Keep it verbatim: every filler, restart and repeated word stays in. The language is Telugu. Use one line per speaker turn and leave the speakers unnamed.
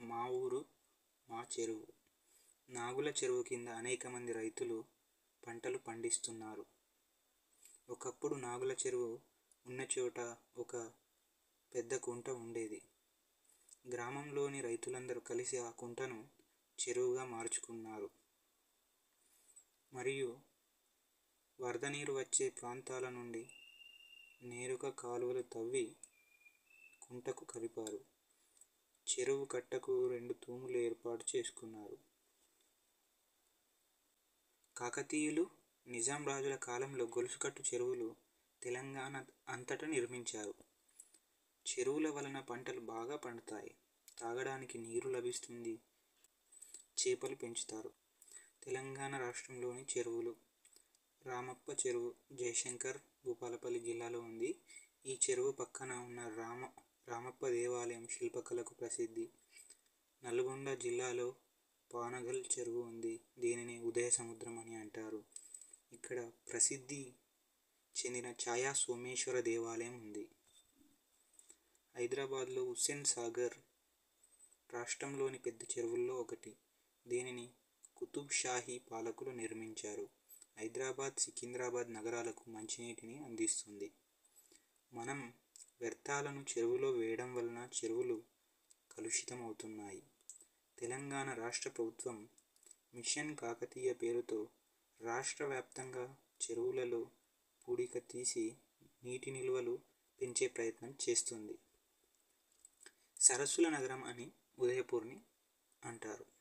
మా ఊరు మా చెరువు. నాగుల చెరువు కింద అనేక మంది రైతులు పంటలు పండిస్తున్నారు. ఒకప్పుడు నాగుల చెరువు ఉన్న చోట ఒక పెద్ద కుంట ఉండేది. గ్రామంలోని రైతులందరూ కలిసి ఆ కుంటను చెరువుగా మార్చుకున్నారు. మరియు వరద నీరు వచ్చే ప్రాంతాల నుండి నేరుగా కాలువలు తవ్వి కుంటకు కలిపారు. చెరువు కట్టకు రెండు తూములు ఏర్పాటు చేసుకున్నారు. కాకతీయులు, నిజాం రాజుల కాలంలో గొలుసుకట్టు చెరువులు తెలంగాణ అంతటా నిర్మించారు. చెరువుల వలన పంటలు బాగా పండుతాయి, తాగడానికి నీరు లభిస్తుంది, చేపలు పెంచుతారు. తెలంగాణ రాష్ట్రంలోని చెరువులు: రామప్ప చెరువు జయశంకర్, భూపాలపల్లి జిల్లాలో ఉంది. ఈ చెరువు పక్కన ఉన్న రామ రామప్ప దేవాలయం శిల్పకళకు ప్రసిద్ధి. నల్గొండ జిల్లాలో పానగల్ చెరువు ఉంది. దీనిని ఉదయ సముద్రం అని అంటారు. ఇక్కడ ప్రసిద్ధి చెందిన ఛాయా సోమేశ్వర దేవాలయం ఉంది. హైదరాబాద్లో హుస్సేన్ సాగర్ రాష్ట్రంలోని పెద్ద చెరువుల్లో ఒకటి. దీనిని కుతుబ్ షాహీ పాలకులు నిర్మించారు. హైదరాబాద్, సికింద్రాబాద్ నగరాలకు మంచినీటిని అందిస్తుంది. మనం వ్యర్థాలను చెరువులో వేయడం వలన చెరువులు కలుషితమవుతున్నాయి. తెలంగాణ రాష్ట్ర ప్రభుత్వం మిషన్ కాకతీయ పేరుతో రాష్ట్ర వ్యాప్తంగా చెరువులలో పూడిక తీసి నీటి నిల్వలు పెంచే ప్రయత్నం చేస్తుంది. సరస్సుల నగరం అని ఉదయపూర్ని అంటారు.